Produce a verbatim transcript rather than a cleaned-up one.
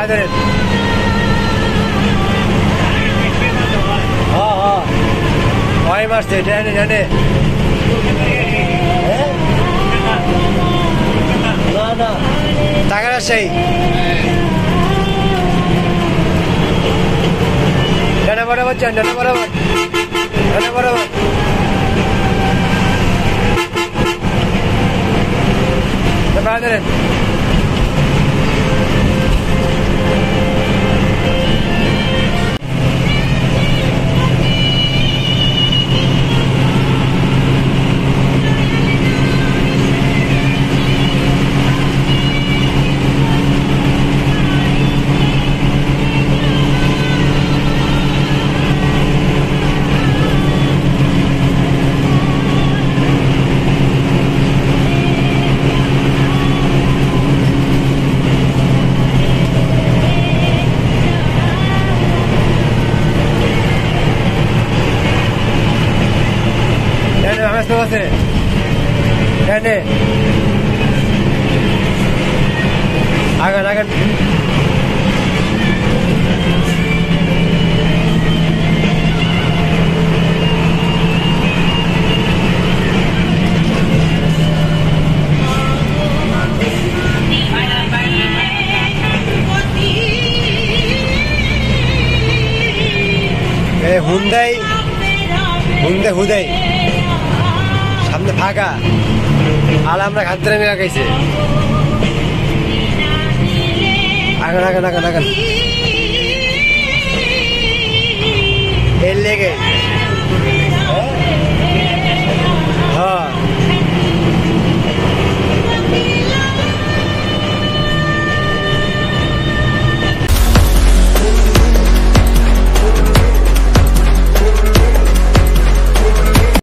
ধরেন। হ্যাঁ হ্যাঁ ভয় মারছে ডানে ডানে। না না টাকা সেই ডানে বরাবর যান, ডানে বরাবর ডানে বরাবর। পা ধরেন। আছে ডানে আগান আগান। হুন্দাই হুন্দে হুদাই সামনে ফাঁকা আর আমরা খাদ্য মেলা খাইছে। আগান আগান আগান আগান এর লেগে